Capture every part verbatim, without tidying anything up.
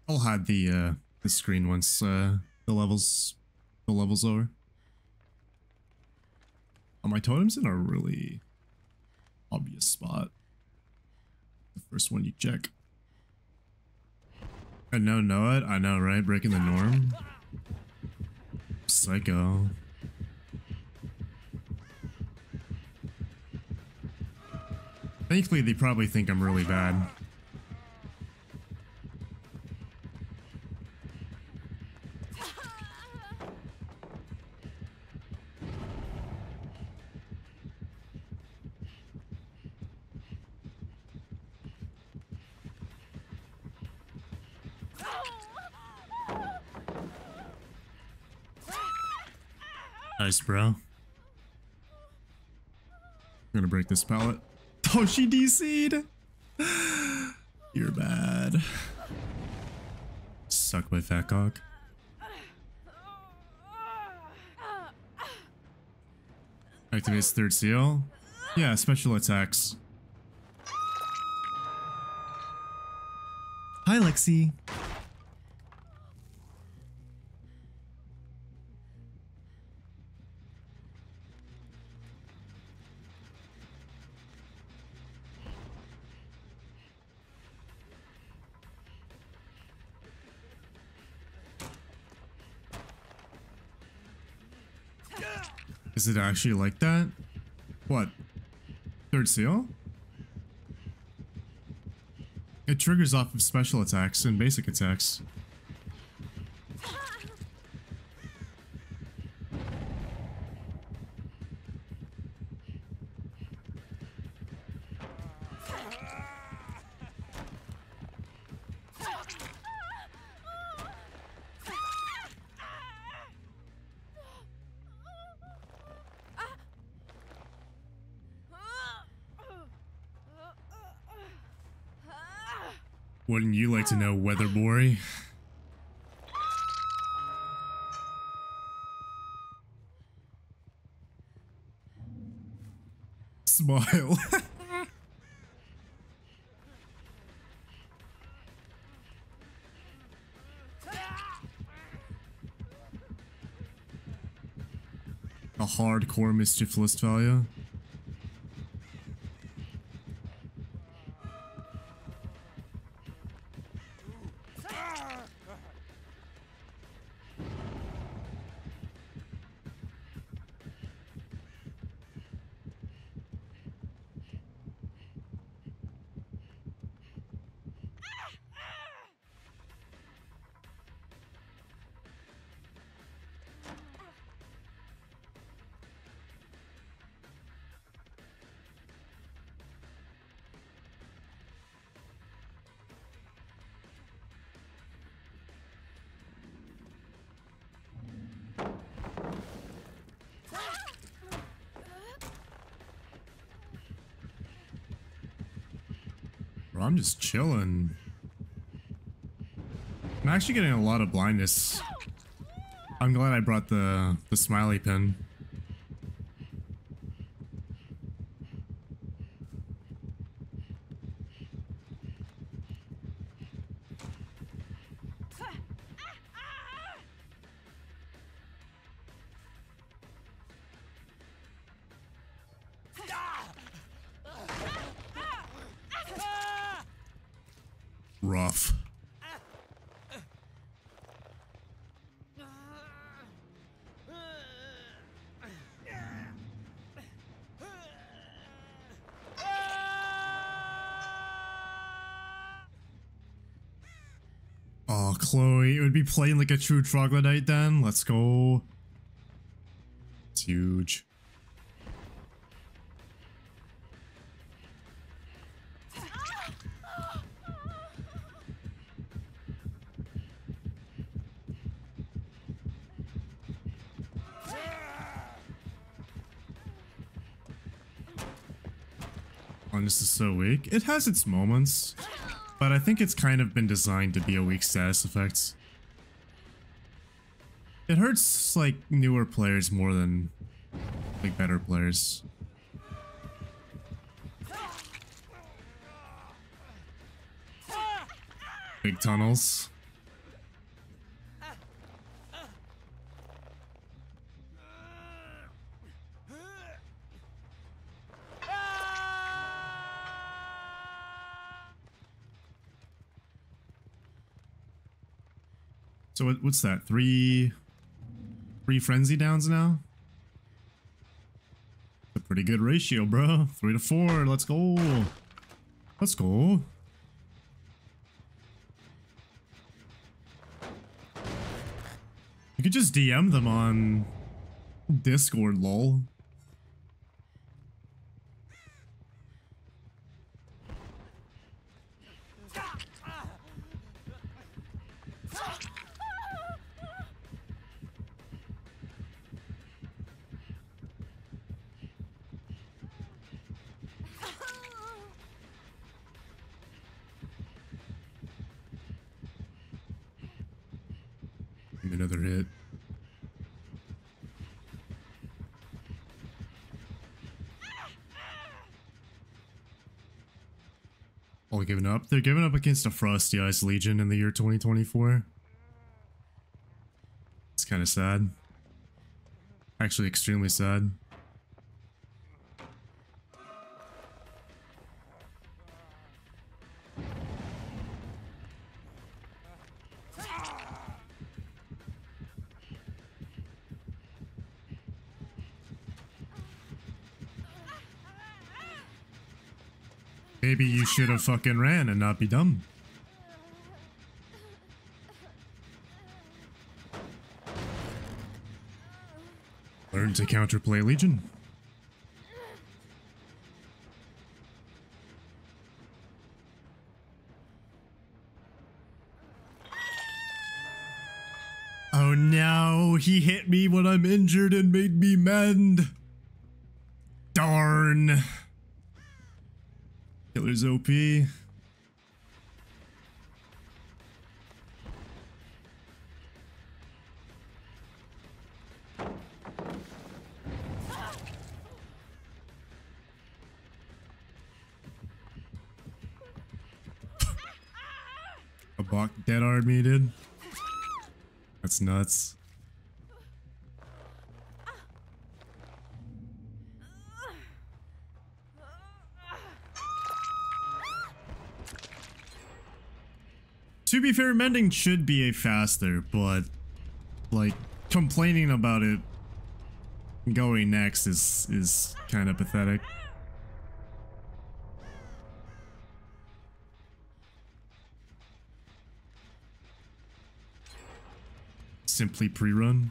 I'll hide the uh, the screen once uh, the levels the levels over. Oh, my totem's in a really obvious spot. The first one you check. I know, know it. I know, right? Breaking the norm. Psycho. Thankfully, they probably think I'm really bad. Nice, bro. I'm gonna break this pallet. Oh, she D C'd! You're bad. Suck my fat cock. Activates third seal. Yeah, special attacks. Hi, Lexi. Is it actually like that? What? Third seal? It triggers off of special attacks and basic attacks. Wouldn't you like to know, Weatherboy? Smile. A hardcore mischief list value. Bro, I'm just chilling. I'm actually getting a lot of blindness. I'm glad I brought the the smiley pin. Rough. Oh, Chloe, it would be playing like a true troglodyte then. Let's go. It's huge. Oh, this is so weak. It has its moments, but I think it's kind of been designed to be a weak status effect. It hurts like newer players more than like better players. Big tunnels. So what, what's that? Three, three frenzy downs now? A pretty good ratio, bro. Three to four. Let's go. Let's go. You could just D M them on Discord, lol. Another hit. All giving up. They're giving up against a Frosty Eyes Legion in the year twenty twenty-four. It's kind of sad. Actually, extremely sad. Maybe you should have fucking ran and not be dumb. Learn to counterplay Legion. Oh no, he hit me when I'm injured and made me mend. Darn. Killer's O P. A Bach dead army, dude. That's nuts. To be fair, mending should be a faster, but like complaining about it going next is is kind of pathetic. Simply pre-run.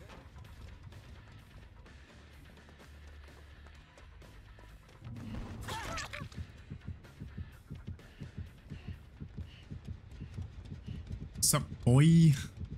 Sup, boy?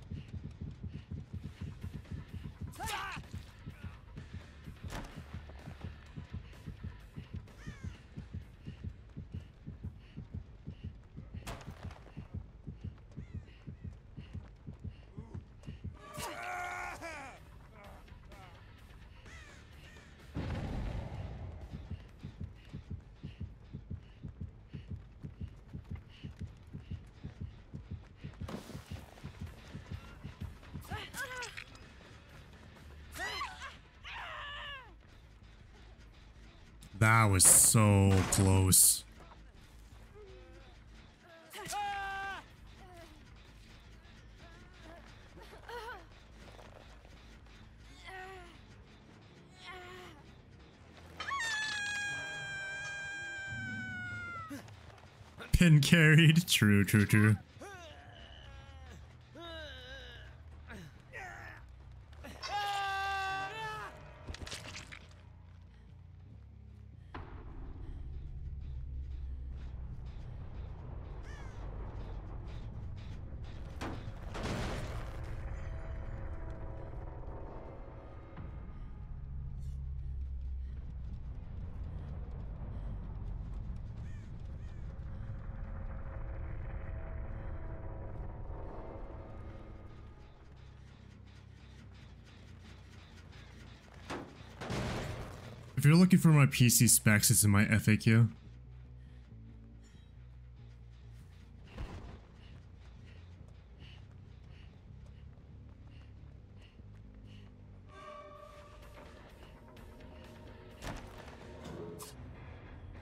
That was so close. Pin carried. True, true, true. If you're looking for my P C specs, it's in my F A Q.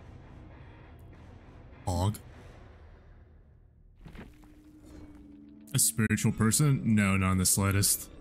Hog. A spiritual person? No, not in the slightest.